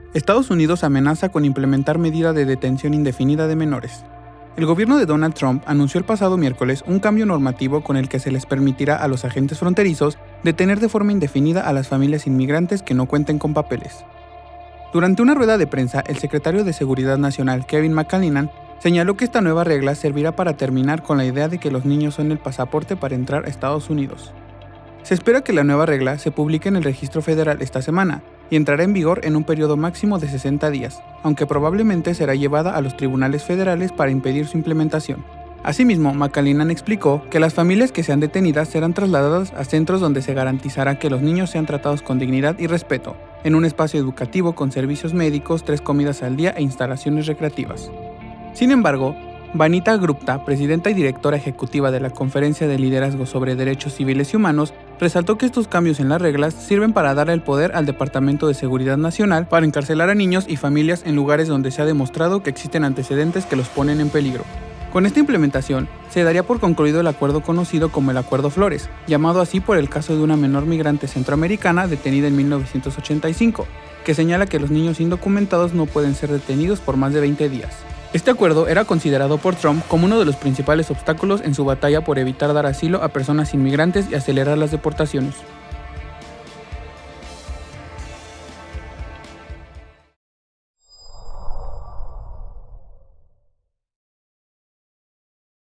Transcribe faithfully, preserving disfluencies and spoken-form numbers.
Estados Unidos amenaza con implementar medida de detención indefinida de menores. El gobierno de Donald Trump anunció el pasado miércoles un cambio normativo con el que se les permitirá a los agentes fronterizos detener de forma indefinida a las familias inmigrantes que no cuenten con papeles. Durante una rueda de prensa, el secretario de Seguridad Nacional, Kevin McAleenan, señaló que esta nueva regla servirá para terminar con la idea de que los niños son el pasaporte para entrar a Estados Unidos. Se espera que la nueva regla se publique en el registro federal esta semana y entrará en vigor en un periodo máximo de sesenta días, aunque probablemente será llevada a los tribunales federales para impedir su implementación. Asimismo, McAleenan explicó que las familias que sean detenidas serán trasladadas a centros donde se garantizará que los niños sean tratados con dignidad y respeto, en un espacio educativo con servicios médicos, tres comidas al día e instalaciones recreativas. Sin embargo, Vanita Gupta, presidenta y directora ejecutiva de la Conferencia de Liderazgo sobre Derechos Civiles y Humanos, resaltó que estos cambios en las reglas sirven para dar el poder al Departamento de Seguridad Nacional para encarcelar a niños y familias en lugares donde se ha demostrado que existen antecedentes que los ponen en peligro. Con esta implementación, se daría por concluido el acuerdo conocido como el Acuerdo Flores, llamado así por el caso de una menor migrante centroamericana detenida en mil novecientos ochenta y cinco, que señala que los niños indocumentados no pueden ser detenidos por más de veinte días. Este acuerdo era considerado por Trump como uno de los principales obstáculos en su batalla por evitar dar asilo a personas inmigrantes y acelerar las deportaciones.